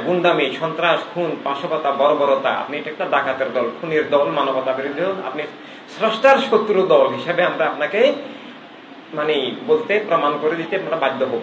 গুন্ডামি, সন্ত্রাস, খুন, পাশবতা, বর্বরতা, আপনি এটা একটা ডাকাতের দল, খুনের দল, মানবতা বিরোধী দল, আপনি স্রষ্টার শত্রু দল হিসাবে আমরা আপনাকে মানে বলতে, প্রমাণ করে দিতে আমরা বাধ্য হব।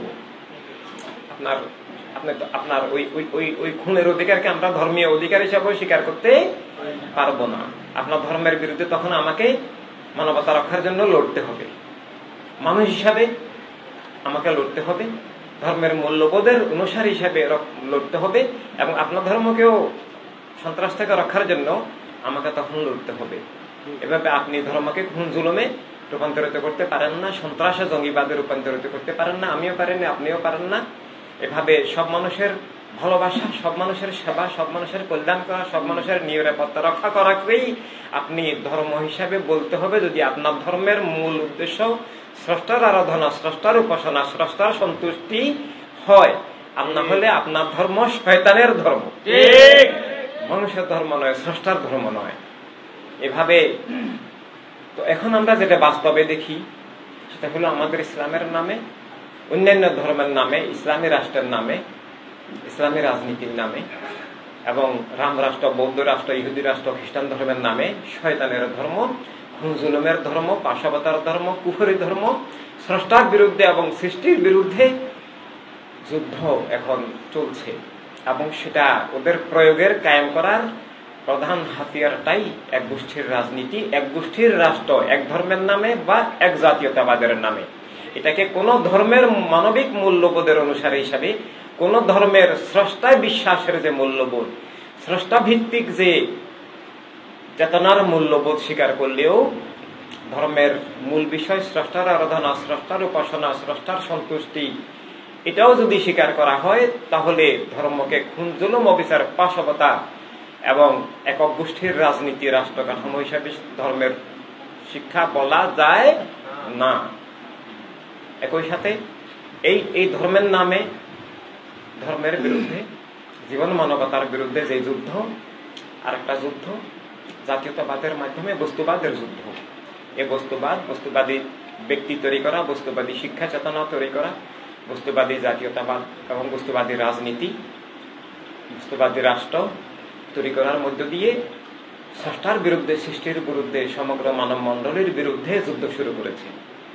আপনার ওই খুনের অধিকারকে আমরা ধর্মীয় অধিকার হিসাবে স্বীকার করতে পারবো না। আপনার ধর্মের বিরুদ্ধে তখন আমাকে মানবতা রক্ষার জন্য লড়তে হবে, মানুষ হিসাবে আমাকে লড়তে হবে, ধর্মের মূল্যবোধের অনুসারী হিসাবে লড়তে হবে, এবং আপনার ধর্মকেও সন্ত্রাস থেকে রক্ষার জন্য আমাকে তখন লড়তে হবে। এভাবে আপনি ধর্মকে খুন জুলুমে রূপান্তরিত করতে পারেন না, সন্ত্রাসে জঙ্গিবাদে রূপান্তরিত করতে পারেন না, আমিও পারেন না, আপনিও পারেন না। এভাবে সব মানুষের ভালোবাসা, সব মানুষের সেবা, সব মানুষের কল্যাণ করা, সব মানুষের নিরাপত্তা রক্ষা করাকেই আপনি ধর্ম হিসাবে বলতে হবে, যদি আপনার ধর্মের মূল উদ্দেশ্য স্রষ্টার আরাধনা, স্রষ্টার উপাসনা, স্রষ্টার সন্তুষ্টি হয়। আর না হলে আপনার ধর্ম শয়তানের ধর্ম, মানুষের ধর্ম নয়, স্রষ্টার ধর্ম নয়। এভাবে তো এখন আমরা যেটা বাস্তবে দেখি সেটা হলো আমাদের ইসলামের নামে, অন্যান্য ধর্মের নামে, ইসলামী রাষ্ট্রের নামে, ইসলামী রাজনীতির নামে, এবং রাম রাষ্ট্র, বৌদ্ধ রাষ্ট্র, ইহুদি রাষ্ট্র, খ্রিস্টান ধর্মের নামে শয়তানের ধর্ম, খুন জুলুমের ধর্ম, পাশবতার ধর্ম, কুফরি ধর্ম, স্রষ্টার বিরুদ্ধে এবং সৃষ্টির বিরুদ্ধে যুদ্ধ এখন চলছে। এবং সেটা ওদের প্রয়োগের কায়েম করার প্রধান হাতিয়ারটাই এক গোষ্ঠীর রাজনীতি, এক গোষ্ঠীর রাষ্ট্র, এক ধর্মের নামে বা এক জাতীয়তাবাদের নামে। এটাকে কোন ধর্মের মানবিক মূল্যবোধের অনুসারী হিসাবে, কোন ধর্মের স্রষ্টায় বিশ্বাসের যে মূল্যবোধ, স্রষ্টা ভিত্তিক যে চেতনার মূল্যবোধ স্বীকার করলেও ধর্মের মূল বিষয় স্রষ্টার আরাধনা, স্রষ্টার উপাসনা, স্রষ্টার সন্তুষ্টি, এটাও যদি স্বীকার করা হয় তাহলে ধর্মকে খুন জুলুম, অবিচার, পাশবতা এবং একক গোষ্ঠীর রাজনীতি রাষ্ট্র কাঠামো হিসাবে ধর্মের শিক্ষা বলা যায় না। একই সাথে এই ধর্মের নামে, ধর্মের বিরুদ্ধে, জীবন মানবতার বিরুদ্ধে যে যুদ্ধ, আর একটা যুদ্ধ জাতীয়তাবাদের মাধ্যমে বস্তুবাদের যুদ্ধ। এই বস্তুবাদী ব্যক্তি তৈরি করা, বস্তুবাদী শিক্ষা চেতনা তৈরি করা, বস্তুবাদী জাতীয়তাবাদ এবং বস্তুবাদী রাজনীতি, বস্তুবাদী রাষ্ট্র তৈরি করার মধ্য দিয়ে স্রষ্টার বিরুদ্ধে, সৃষ্টির বিরুদ্ধে, সমগ্র মানব মণ্ডলীর বিরুদ্ধে যুদ্ধ শুরু করেছে।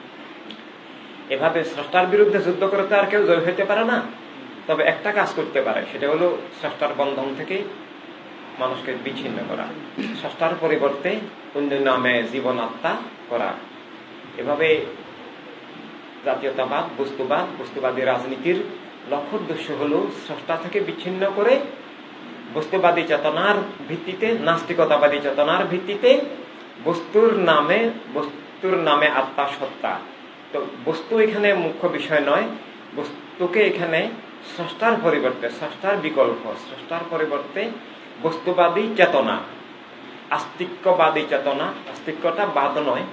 এভাবে স্রষ্টার বিরুদ্ধে যুদ্ধ করতে আর কেউ জয় হইতে পারে না, তবে একটা কাজ করতে পারে, সেটা হলো স্রষ্টার বন্ধন থেকে মানুষকে বিচ্ছিন্ন করা, স্রষ্টার পরিবর্তে অন্য নামে জীবন আত্মা করা। এভাবে জাতীয়তাবাদ, বস্তুবাদী রাজনীতির লক্ষ্য উদ্দেশ্য হলো স্রষ্টা থেকে বিচ্ছিন্ন করে বস্তুবাদী চেতনার ভিত্তিতে, নাস্তিকতাবাদী চেতনার ভিত্তিতে বস্তুর নামে আত্মা সত্তা। তো বস্তু এখানে মুখ্য বিষয় নয়, বস্তুকে এখানে স্রষ্টার পরিবর্তে, স্রষ্টার বিকল্প, স্রষ্টার পরিবর্তে বস্তুবাদী চেতনা, আস্তিক্যবাদী চেতনা, আস্তিক্যটা বাদ নয়,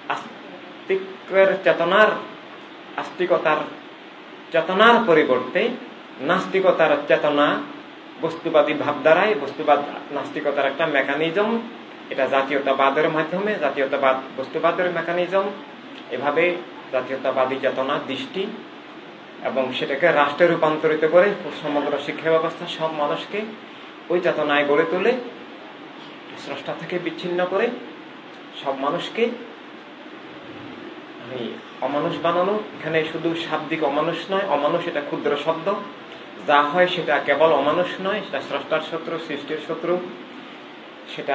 আস্তিকতার চেতনার পরিবর্তে নাস্তিকতার চেতনা, বস্তুবাদী ভাবধারায়, বস্তুবাদ নাস্তিকতার একটা মেকানিজম, এটা জাতীয়তাবাদের মাধ্যমে, জাতীয়তাবাদ বস্তুবাদের মেকানিজম। এভাবে জাতীয়তাবাদী চেতনা দৃষ্টি এবং সেটাকে রাষ্ট্রে রূপান্তরিত করে সমগ্র শিক্ষা ব্যবস্থা সব মানুষকে ওই চেতনায় গড়ে তোলে, স্রষ্টা থেকে বিচ্ছিন্ন করে সব মানুষকে অমানুষ বানানো। এখানে শুধু শাব্দিক অমানুষ নয়, অমানুষ এটা ক্ষুদ্র শব্দ, যা হয় সেটা কেবল অমানুষ নয়, সেটা স্রষ্টার শত্রু, সৃষ্টির শত্রু, সেটা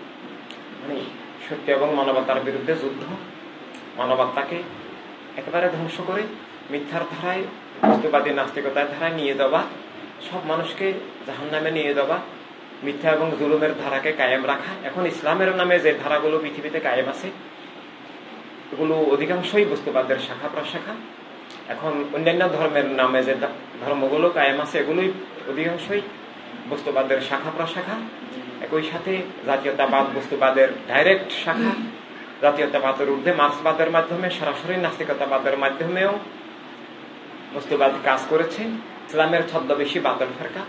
সত্য এবং মানবতার বিরুদ্ধে যুদ্ধ। মানবতাকে একেবারে ধ্বংস করে মিথ্যার ধারায়, বস্তুবাদী নাস্তিকতার ধারায় নিয়ে যাওয়া, সব মানুষকে জাহান্নামে নিয়ে যাওয়া, মিথ্যা এবং জুলুমের ধারাকে কায়েম রাখা। এখন ইসলামের নামে যে ধারাগুলো পৃথিবীতে কায়েম আছে এগুলো অধিকাংশই বস্তুবাদের শাখা প্রশাখা। এখন অন্যান্য ধর্মের নামে যে ধর্মগুলো কায়েম আছে এগুলোই অধিকাংশই বস্তুবাদের শাখা প্রশাখা। একই সাথে জাতীয়তাবাদ বস্তুবাদের ডাইরেক্ট শাখা, জাতীয়তাবাদের ঊর্ধ্বে মার্ক্সবাদের মাধ্যমে, সরাসরি নাস্তিকতাবাদের মাধ্যমেও বস্তুবাদ কাজ করেছে। ইসলামের ছদ্মবেশী বাতিল ফিরকা,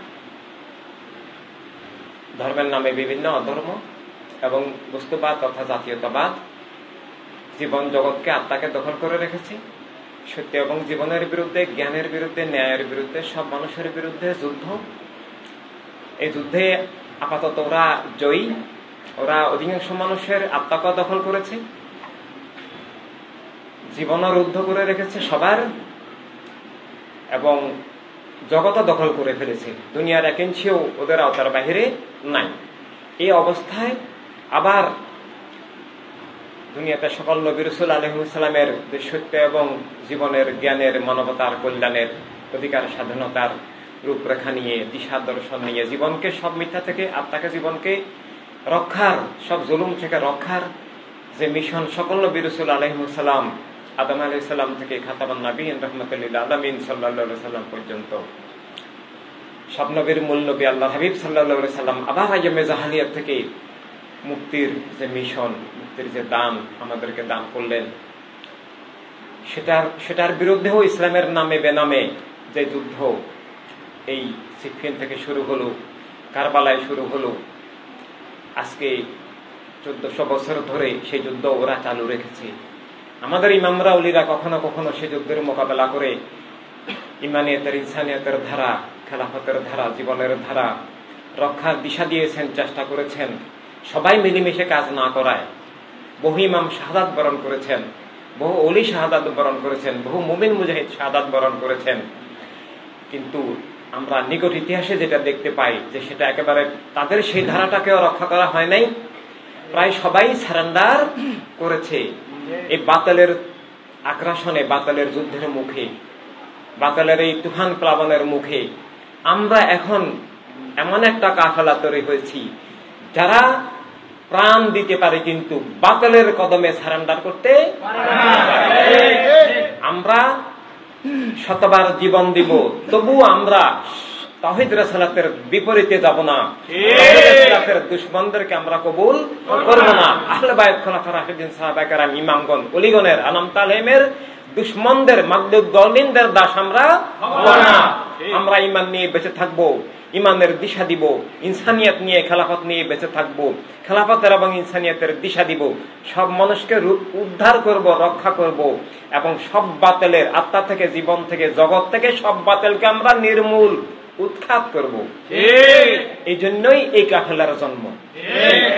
ধর্মের নামে বিভিন্ন অধর্ম এবং বস্তুবাদ তথা জাতীয়তাবাদ জীবন জগৎকে, আত্মাকে দখল করে রেখেছে। সত্য এবং জীবনের বিরুদ্ধে, জ্ঞানের বিরুদ্ধে, ন্যায়ের বিরুদ্ধে, সব মানুষের বিরুদ্ধে যুদ্ধ। এই যুদ্ধে আপাতত ওরা জয়ী, ওরা অধিকাংশ মানুষের আত্মাকে দখল করেছে, জীবনও রুদ্ধ করে রেখেছে সবার, এবং জগৎ দখল করে ফেলেছে। দুনিয়ার এক ইঞ্চিও ওদের আওতার বাহিরে নাই। এই অবস্থায় আবার দুনিয়াতে সকল নবী রাসূল আলাইহিস সালামের সত্য এবং জীবনের জ্ঞানের, মানবতার কল্যাণের, অধিকার স্বাধীনতার রূপরেখা নিয়ে, দিশা দর্শন নিয়ে, জীবনকে সব মিথ্যা থেকে, আত্মাকে জীবনকে রক্ষার, সব জুলুম থেকে রক্ষার যে মিশন সকল নবী রাসূল আলাইহিস সালাম, আদম আলাইহিস সালাম থেকে খাতামুন নবিয়্যিন রাহমাতুল লিল আলামিন সাল্লাল্লাহু আলাইহি সাল্লাম পর্যন্ত সব নবীর মূল নবী আল্লাহর হাবিব সাল্লাল্লাহু আলাইহি সাল্লাম আবার আইয়ামে জাহালিয়াত থেকে মুক্তির যে মিশন, মুক্তির যে দান আমাদেরকে দান করলেন, সেটার বিরুদ্ধেও ইসলামের নামে বেনামে যে যুদ্ধ এই সিফিন থেকে শুরু হলো, কারবালায় শুরু হলো, আজকে 1400 বছর ধরে সেই যুদ্ধ ওরা চালু রেখেছে। আমাদের ইমামরা ওলিরা কখনো কখনো সেই যুদ্ধের মোকাবেলা করে ইমানিয়াতের, ইনসানিয়াতের ধারা, খেলাফতের ধারা, জীবনের ধারা রক্ষার দিশা দিয়েছেন, চেষ্টা করেছেন। সবাই মিলেমিশে কাজ না করায় বহু ইমাম শাহাদাত বরণ করেছেন, বহু ওলি শাহাদাত বরণ করেছেন, বহু মুমিন মুজাহিদ শাহাদাত বরণ করেছেন। কিন্তু আমরা নিকট ইতিহাসে যেটা দেখতে পাই যে সেটা একেবারে তাদের সেই ধারাটাকেও রক্ষা করা হয় নাই। প্রায় সবাই সারেন্ডার করেছে এই বাতিলের আগ্রাসনে, বাতিলের যুদ্ধের মুখে, বাতিলের এই তুফান প্লাবনের মুখে। আমরা এখন এমন একটা কাফেলা তৈরি হয়েছি যারা প্রাণ দিতে পারে কিন্তু বাতিলের কদমে সারেন্ডার করতে পারে না। আমরা শতবার জীবন দিব, তবু আমরা তাওহীদ রিসালাতের বিপরীতে যাব না, তাওহীদ রিসালাতের দুশমনদেরকে আমরা কবুল করব না। আহলে বায়ত, খোলাফা রাশিদিন, সাহাবায়ে কেরাম, ইমামগণ, ওলিগণের, আনাম তালেমের দুশমনদের, মাগদুদ দলিনদের দাস আমরা হব না। আমরা ঈমান নিয়ে বেঁচে থাকব, ঈমানের দিশা দিব, ইনসানিয়াত নিয়ে, খেলাফত নিয়ে বেঁচে থাকব, খেলাফতের এবং ইনসানিয়াতের দিশা দিব, সব মানুষকে উদ্ধার করব, রক্ষা করব, এবং সব বাতিলের, আত্মা থেকে, জীবন থেকে, জগৎ থেকে সব বাতিলকে আমরা নির্মূল, উৎখাত করব। এই জন্যই এই কাফেলার জন্ম।